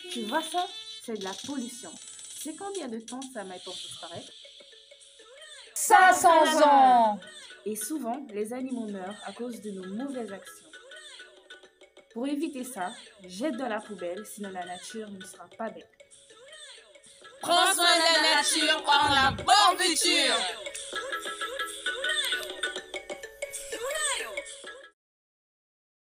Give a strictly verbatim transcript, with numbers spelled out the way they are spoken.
Tu vois ça? C'est de la pollution. C'est combien de temps ça met pour disparaître? cinq cents ans! Et souvent, les animaux meurent à cause de nos mauvaises actions. Pour éviter ça, jette dans la poubelle, sinon la nature ne sera pas belle. Prends soin de la nature par la bonne future.